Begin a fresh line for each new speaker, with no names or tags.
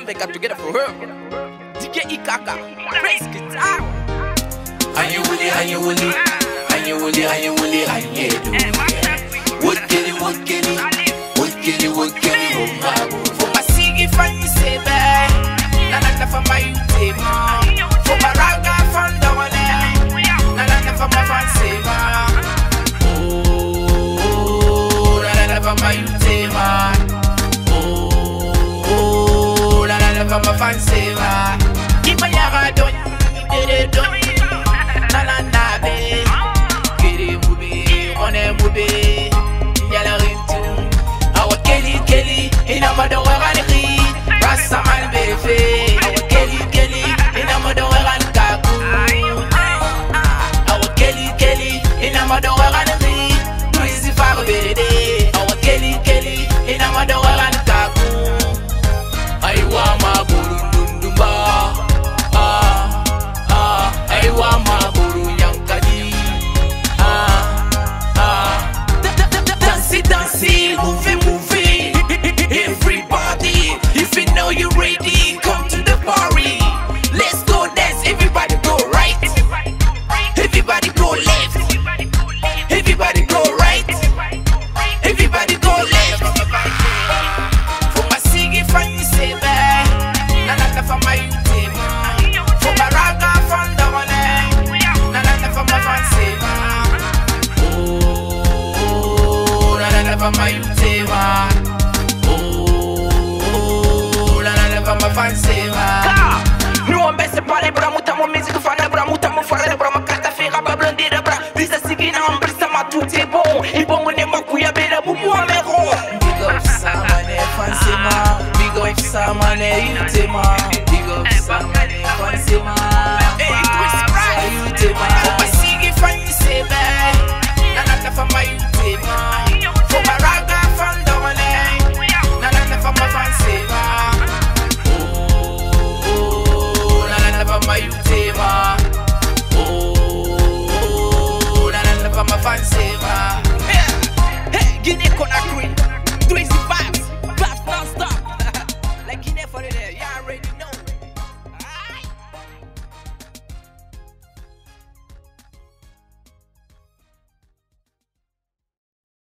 make up together for her. DJ Ikaka, praise guitar.
Anye wuli, anye wuli, anye wuli, anye wuli, anye do. Wukeli, wukeli, wukeli, wukeli, wumbabu.
For my sigi fanyi sebe, nana for my utema. For my raga fanda wane, nana for my fansema. Oh, nana for my utema. Oh, nana for my fansema. Keep my yaga don, did don. Nana nabe, kiri mubi, one mubi. Ina madawagani rasa man befe awa keli keli ina madawagani kaku awa keli keli ina madawagani tuizi fago berede awa keli keli ina madawagani kaku aiwa maburundumba aiwa maburu yankadi dansi dansi move move. Everybody, if you know you're ready, come to the party. Let's go dance, everybody go right. Everybody go left. Everybody go right. Everybody go left. For my sigi fanyi sebe, nana for my utema. For my raga fanda wane, nana for my fansema. Oh, nana for my utema. Nous on baisse pas les bras, mouta mon musique, fan de bras, mouta mon frère, bras, ma carte à faire, à blonder de bras. Visa sigina, on brise ma tout est bon. Et bon, on est ma couille, belle, boubou, à mes ronds. Big up, ça, mané, fansema. Big up, ça, mané, utema.